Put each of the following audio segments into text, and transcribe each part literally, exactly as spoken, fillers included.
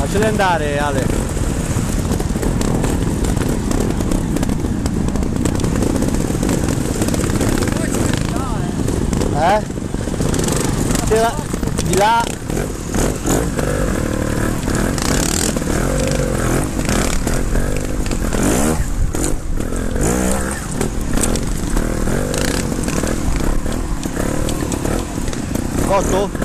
Lasciali andare, Ale. Eh? C'era di là. Cotto?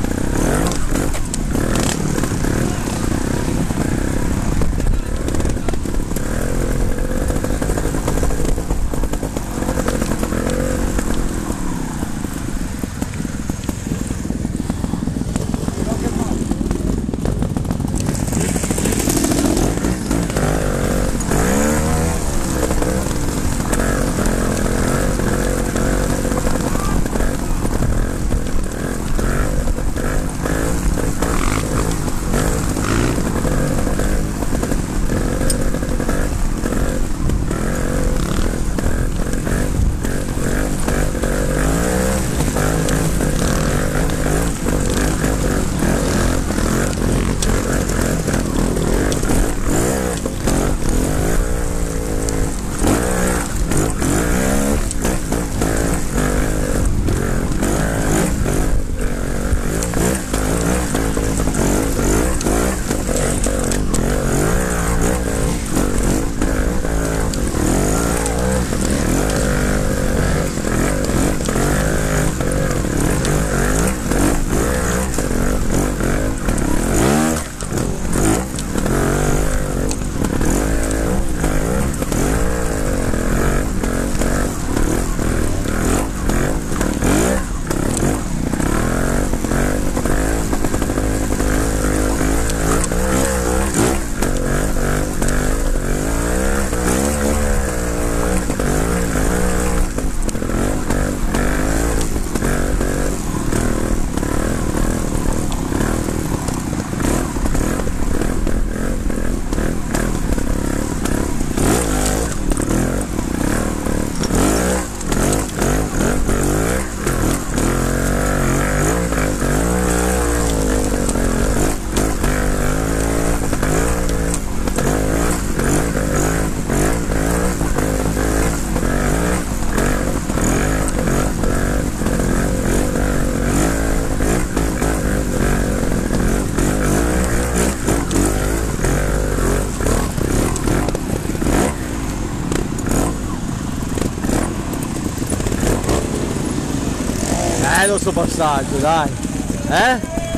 Bello sto passaggio, dai. Eh?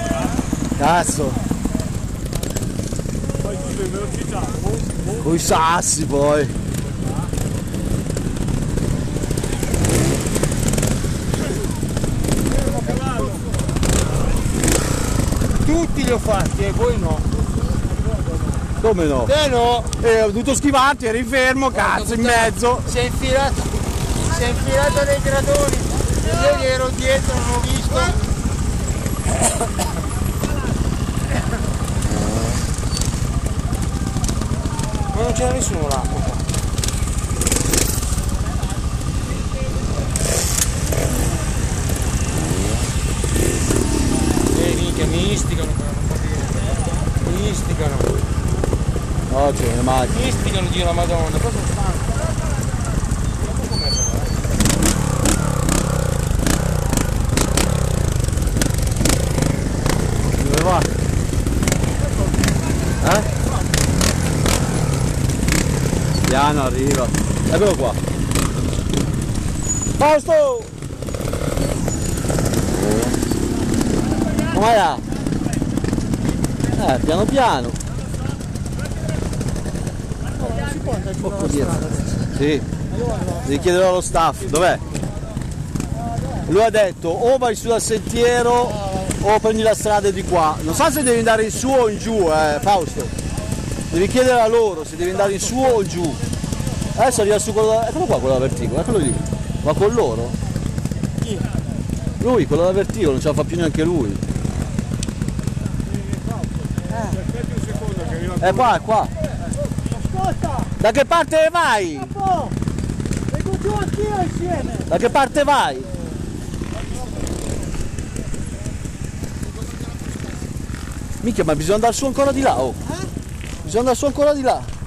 Cazzo. Poi in velocità. Coi sassi poi. Tutti li ho fatti e voi no. Come no? Te no! Eh, ho dovuto schivarti, eri fermo, cazzo, in mezzo. Si è infilato, si è infilato nei gradoni. Io gli ero dietro, non ho visto. Ma non c'era nessuno là. Eh, minchia, mi istigano però, non fa bene. Mi istigano. No, c'è una macchina. Mi istigano, Dio la Madonna. Cosa stanco? Dove va? Eh? Piano arriva. Eccolo qua. Fausto! Come là? Eh, piano piano. Un po' dietro. Sì. Devi chiedere allo staff. Dov'è? Lui ha detto o vai su dal sentiero o prendi la strada di qua. Non so se devi andare in su o in giù, eh, Fausto. Devi chiedere a loro se devi andare in su o giù. Adesso arriva su quello da... Eccolo qua, quello da verticolo, eccolo lì. Ma con loro? Lui, quello da verticolo, non ce la fa più neanche lui. Aspetti un secondo che arriva. È qua, è qua. Ascolta! Da che parte vai? Capo! Vengo giù anch'io insieme! Da che parte vai? Minchia, ma bisogna andare su ancora di là, oh. Eh? Bisogna andare su ancora di là.